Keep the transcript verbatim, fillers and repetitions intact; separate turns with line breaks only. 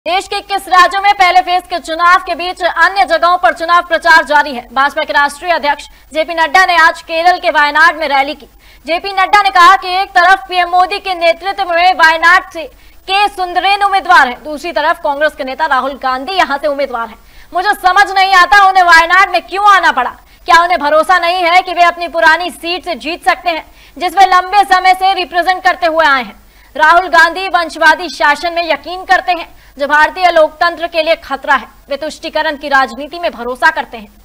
देश के इक्कीस राज्यों में पहले फेज के चुनाव के बीच अन्य जगहों पर चुनाव प्रचार जारी है। भाजपा के राष्ट्रीय अध्यक्ष जेपी नड्डा ने आज केरल के वायनाड में रैली की। जेपी नड्डा ने कहा कि एक तरफ पीएम मोदी के नेतृत्व में वायनाड से के सुंदरेन उम्मीदवार है, दूसरी तरफ कांग्रेस के नेता राहुल गांधी यहां से उम्मीदवार है। मुझे समझ नहीं आता उन्हें वायनाड में क्यों आना पड़ा। क्या उन्हें भरोसा नहीं है कि वे अपनी पुरानी सीट से जीत सकते हैं, जिसमें लंबे समय से रिप्रेजेंट करते हुए आए हैं। राहुल गांधी वंशवादी शासन में यकीन करते हैं, जो भारतीय लोकतंत्र के लिए खतरा है। वे तुष्टीकरण की राजनीति में भरोसा करते हैं।